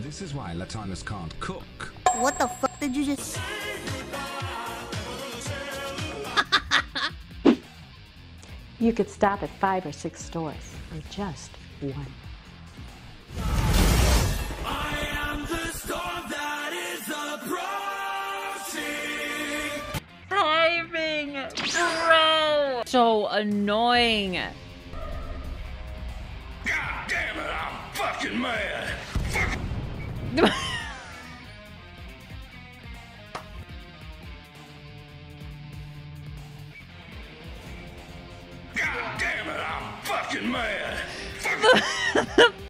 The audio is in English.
This is why Latinos can't cook. What the fuck did you just... You could stop at 5 or 6 stores or just one. I am the storm that is approaching. Timing, bro. So annoying. God damn it, I'm fucking mad. God damn it, I'm fucking mad.